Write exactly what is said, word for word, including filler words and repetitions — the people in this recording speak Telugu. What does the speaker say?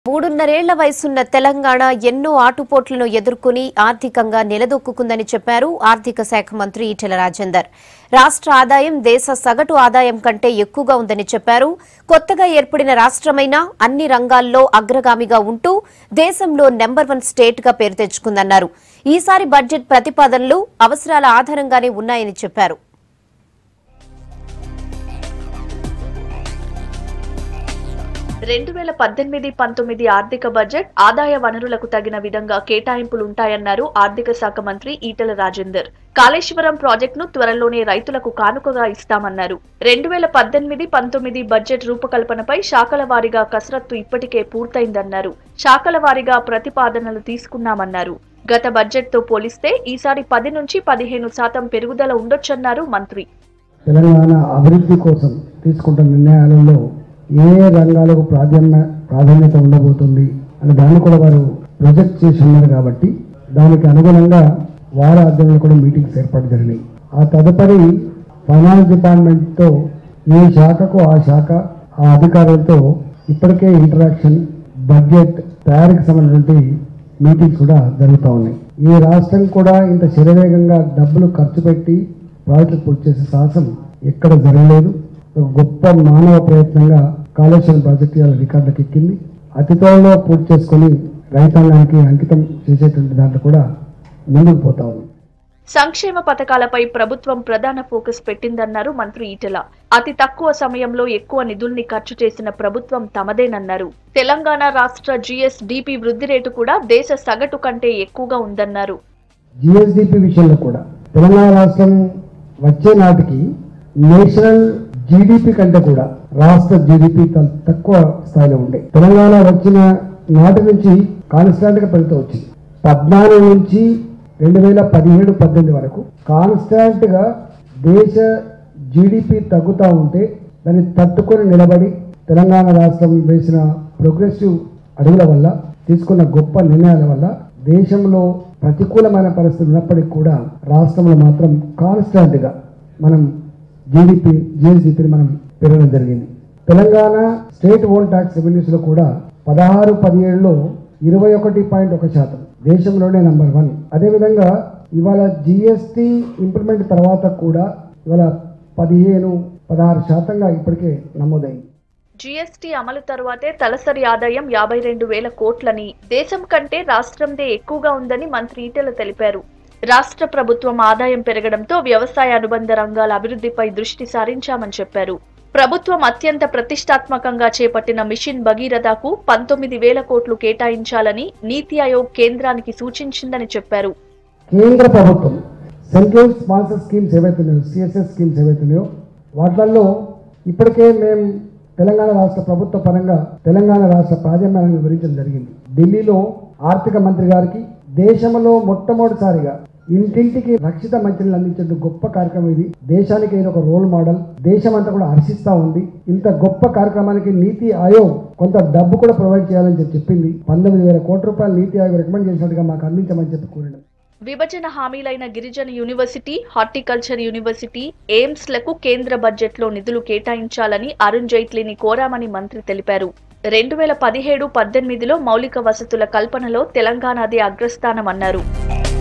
మూడున్నరేళ్ల వయసున్న తెలంగాణ ఎన్నో ఆటుపోట్లను ఎదుర్కొని ఆర్థికంగా నిలదొక్కుందని చెప్పారు ఆర్థిక శాఖ మంత్రి ఈటెల రాజేందర్. రాష్ట్ర ఆదాయం దేశ సగటు ఆదాయం కంటే ఎక్కువగా ఉందని చెప్పారు. కొత్తగా ఏర్పడిన రాష్ట్రమైనా అన్ని రంగాల్లో అగ్రగామిగా ఉంటూ దేశంలో నెంబర్ వన్ స్టేట్ గా పేరు తెచ్చుకుందన్నారు. ఈసారి బడ్జెట్ ప్రతిపాదనలు అవసరాల ఆధారంగానే ఉన్నాయని చెప్పారు. రెండు వేల పద్దెనిమిది పంతొమ్మిది ఆర్థిక బడ్జెట్ ఆదాయ వనరులకు తగిన విధంగా కేటాయింపులుంటాయన్నారు ఆర్థిక శాఖ మంత్రి ఈటెల రాజేందర్. కాళేశ్వరం ప్రాజెక్టును త్వరలోనే రైతులకు కానుకగా ఇస్తామన్నారు. రెండు వేల పద్దెనిమిది పంతొమ్మిది బడ్జెట్ రూపకల్పనపై శాఖల వారీగా కసరత్తు ఇప్పటికే పూర్తయిందన్నారు. శాఖల వారీగా ప్రతిపాదనలు తీసుకున్నామన్నారు. గత బడ్జెట్ తో పోలిస్తే ఈసారి పది నుంచి పదిహేను శాతం పెరుగుదల ఉండొచ్చన్నారు మంత్రి. తెలంగాణ అభివృద్ధి కోసం తీసుకుంటున్న నిర్ణయాలలో ఏ రంగాలకు ప్రాధాన్య ప్రాధాన్యత ఉండబోతుంది అని దాన్ని కూడా వారు ప్రొజెక్ట్ చేసి ఉన్నారు. కాబట్టి దానికి అనుగుణంగా వారి ఆధ్వర్యంలో కూడా మీటింగ్స్ ఏర్పాటు జరిగినాయి. ఆ తదుపరి ఫైనాన్స్ డిపార్ట్మెంట్తో ఈ శాఖకు ఆ శాఖ ఆ అధికారులతో ఇప్పటికే ఇంటరాక్షన్ బడ్జెట్ తయారీకి సంబంధించిన మీటింగ్స్ కూడా జరుగుతూ ఉన్నాయి. ఈ రాష్ట్రం కూడా ఇంత శరవేగంగా డబ్బులు ఖర్చు పెట్టి ప్రాజెక్టులు పూర్తి చేసే సాహసం ఎక్కడ జరగలేదు. ఒక గొప్ప మానవ ప్రయత్నంగా కాళేశ్వరం ప్రాజెక్టు ఇవాళ రికార్డులకు ఎక్కింది. అతి త్వరలో పూర్తి చేసుకుని రైతాంగానికి అంకితం చేసేటువంటి దాంట్లో కూడా ముందుకు పోతా ఉంది. సంక్షేమ పథకాలపై ప్రభుత్వం ప్రధాన ఫోకస్ పెట్టిందన్నారు మంత్రి ఈటెల. అతి తక్కువ సమయంలో ఎక్కువ నిధుల్ని ఖర్చు చేసిన ప్రభుత్వం తమదేనన్నారు. తెలంగాణ రాష్ట్ర జిఎస్డిపి వృద్ధి రేటు కూడా దేశ సగటు కంటే ఎక్కువగా ఉందన్నారు. జిఎస్డిపి విషయంలో కూడా తెలంగాణ రాష్ట్రం వచ్చే నాటికి నేషనల్ జీడిపి కంటే కూడా రాష్ట్ర జీడిపి తక్కువ స్థాయిలో ఉండే. తెలంగాణ వచ్చిన నాటి నుంచి కాన్స్టాంట్ గా పెరుగుతూ వచ్చింది. పద్నాలుగు నుంచి రెండు వేల పదిహేడు పద్దెనిమిది వరకు కాన్స్టాంట్ గా దేశ జీడిపి తగ్గుతూ ఉంటే దాన్ని తట్టుకొని నిలబడి తెలంగాణ రాష్ట్రం వేసిన ప్రోగ్రెసివ్ అడుగుల వల్ల తీసుకున్న గొప్ప నిర్ణయాల వల్ల దేశంలో ప్రతికూలమైన పరిస్థితులు ఉన్నప్పటికీ కూడా రాష్ట్రంలో మాత్రం కాన్స్టాంట్ గా మనం జీడిపి జిఎస్డిపిని మనం పెరగడం జరిగింది. Telangana state own tax revenues లో కూడా పదహారు పదిహేడులో ఇరవై ఒకటి పాయింట్ ఒక శాతం దేశంలోనే నంబర్ వన్. అదేవిధంగా ఇవాళ జిఎస్టి ఇంప్లిమెంట్ తర్వాత కూడా ఇవాళ పదిహేను పదహారు శాతంగా ఇప్పటికే నమోదైంది. జిఎస్టి అమలు తర్వాతే తలసరి ఆదాయం యాభై రెండు వేల కోట్లని దేశం కంటే రాష్ట్రందే ఎక్కువగా ఉందని మంత్రి ఈటెల తెలిపారు. రాష్ట్ర ప్రభుత్వం ఆదాయం పెరగడంతో వ్యవసాయ అనుబంధ రంగాల అభివృద్ధిపై దృష్టి సారించామని చెప్పారు. ప్రభుత్వం అత్యంత ప్రతిష్టాత్మకంగా చేపట్టిన మిషన్ భగీరథకు పంతొమ్మిది వేల కోట్లు కేటాయించాలని నీతి ఆయోగ్ కేంద్రానికి సూచించిందని చెప్పారు. కేంద్ర ప్రభుత్వం సెంట్రల్ స్పాన్సర్ స్కీమ్స్ ఏవైతున్నాయో సిఎస్ఎస్ స్కీమ్స్ ఏవైతున్నాయో వాటిల్లో ఇప్పటికే మేము తెలంగాణ రాష్ట్ర ప్రభుత్వ పరంగా తెలంగాణ రాష్ట్ర ప్రాధాన్యాలను వివరించడం జరిగింది. ఢిల్లీలో ఆర్థిక మంత్రి గారికి దేశంలో మొట్టమొదటిసారిగా ఇంటింటికి రక్షిత మంచినీళ్ళు అందించే గొప్ప కార్యక్రమం ఇది. దేశానికి ఇది ఒక రోల్ మోడల్. దేశం అంతా కూడా హర్షిస్తా ఉంది. ఇంత గొప్ప కార్యక్రమానికి నీతి ఆయోగ్ కొంత డబ్బు కూడా ప్రొవైడ్ చేయాలని చెప్పి చెప్పింది. పంతొమ్మిది వేల కోట్ల రూపాయలు నీతి ఆయోగ్ రికమెండ్ చేసినట్టుగా మాకు అందించమని చెప్పి కోరినాం. విభజన హామీలైన గిరిజన యూనివర్సిటీ, హార్టికల్చర్ యూనివర్సిటీ, ఎయిమ్స్ లకు కేంద్ర బడ్జెట్ లో నిధులు కేటాయించాలని అరుణ్ జైట్లీని కోరామని మంత్రి తెలిపారు. రెండు వేల పదిహేడు పద్దెనిమిదిలో మౌలిక వసతుల కల్పనలో తెలంగాణదే అగ్రస్థానమన్నారు.